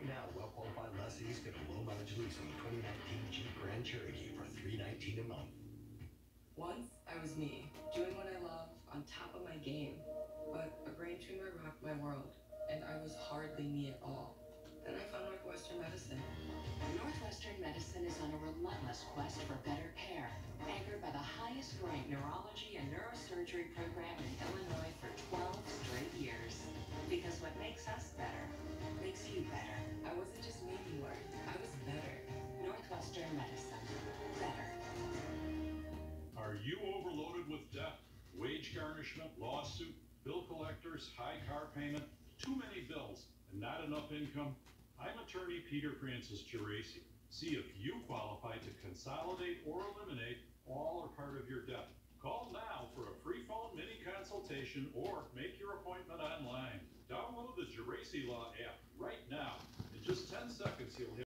Right now, well-qualified lessees get a low-mileage lease on the 2019 Jeep Grand Cherokee for $319 a month. Once, I was me, doing what I love, on top of my game. But a brain tumor rocked my world, and I was hardly me at all. Then I found Northwestern Medicine. Northwestern Medicine is on a relentless quest for better care, anchored by the highest-ranked neurology and neurosurgery program in Illinois for 12 straight years. Because what makes us better makes you better. I wasn't just me anymore. I was better. Northwestern Medicine. Better. Are you overloaded with debt? Wage garnishment, lawsuit, bill collectors, high car payment, too many bills, and not enough income? I'm attorney Peter Francis Geraci. See if you qualify to consolidate or eliminate all or part of your debt. Call now for a free phone mini consultation or make your appointment online. Download the Geraci Law app right now. In just 10 seconds, you'll hit